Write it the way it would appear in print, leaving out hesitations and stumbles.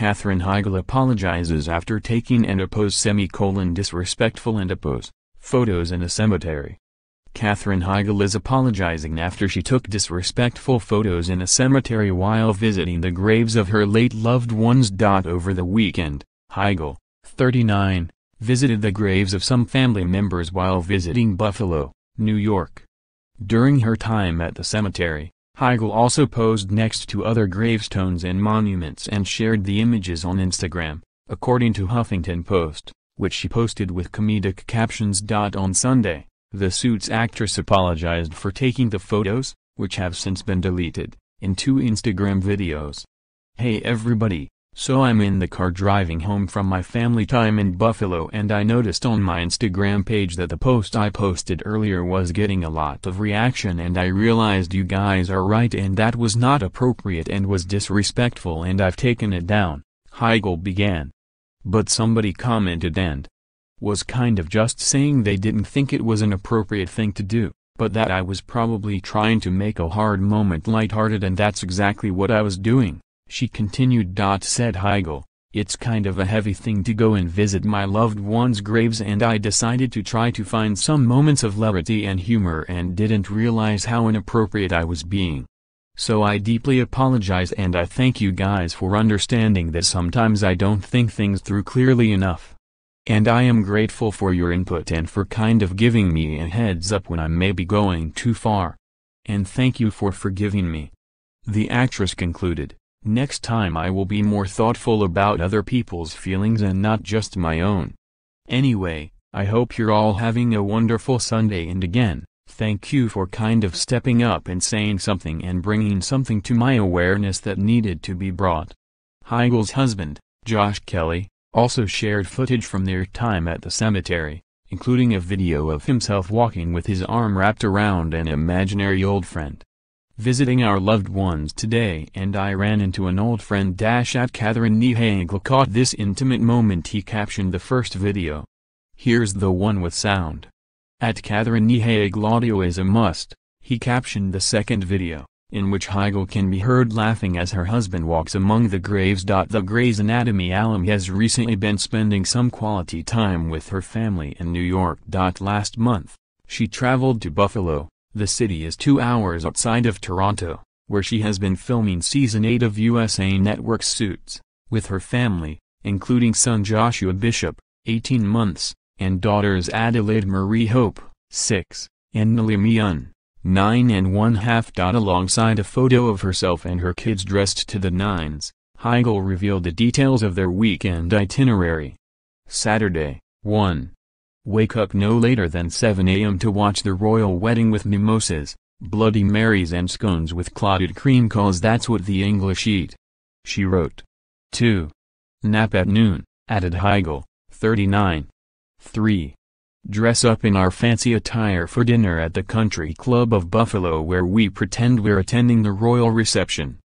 Katherine Heigl apologizes after taking and apos disrespectful and apos photos in a cemetery. Katherine Heigl is apologizing after she took disrespectful photos in a cemetery while visiting the graves of her late loved ones. Over the weekend, Heigl, 39, visited the graves of some family members while visiting Buffalo, New York. During her time at the cemetery, Heigl also posed next to other gravestones and monuments and shared the images on Instagram, according to Huffington Post, which she posted with comedic captions. On Sunday, the Suits actress apologized for taking the photos, which have since been deleted, in 2 Instagram videos. "Hey everybody, so I'm in the car driving home from my family time in Buffalo and I noticed on my Instagram page that the post I posted earlier was getting a lot of reaction and I realized you guys are right and that was not appropriate and was disrespectful and I've taken it down," Heigl began. But somebody commented and was kind of just saying they didn't think it was an appropriate thing to do, but that I was probably trying to make a hard moment lighthearted and that's exactly what I was doing, she continued. Said Heigl, "It's kind of a heavy thing to go and visit my loved ones' graves and I decided to try to find some moments of levity and humor and didn't realize how inappropriate I was being. So I deeply apologize and I thank you guys for understanding that sometimes I don't think things through clearly enough. And I am grateful for your input and for kind of giving me a heads up when I may be going too far. And thank you for forgiving me." The actress concluded, "Next time I will be more thoughtful about other people's feelings and not just my own. Anyway, I hope you're all having a wonderful Sunday and again, thank you for kind of stepping up and saying something and bringing something to my awareness that needed to be brought." Heigl's husband, Josh Kelly, also shared footage from their time at the cemetery, including a video of himself walking with his arm wrapped around an imaginary old friend. "Visiting our loved ones today and I ran into an old friend." At Katherine Heigl caught this intimate moment. He captioned the first video. "Here's the one with sound." At Katherine Heigl audio is a must, he captioned the second video, in which Heigl can be heard laughing as her husband walks among the graves. The Grey's Anatomy alum has recently been spending some quality time with her family in New York. Last month, she traveled to Buffalo. The city is 2 hours outside of Toronto, where she has been filming Season 8 of USA Network's Suits, with her family, including son Joshua Bishop, 18 months, and daughters Adelaide Marie Hope, 6, and Nellie Myun, 9½ Alongside a photo of herself and her kids dressed to the nines, Heigl revealed the details of their weekend itinerary. Saturday, 1. Wake up no later than 7 a.m. to watch the royal wedding with mimosas, Bloody Marys and scones with clotted cream cause that's what the English eat, she wrote. 2. Nap at noon, added Heigl, 39. 3. Dress up in our fancy attire for dinner at the Country Club of Buffalo where we pretend we're attending the royal reception.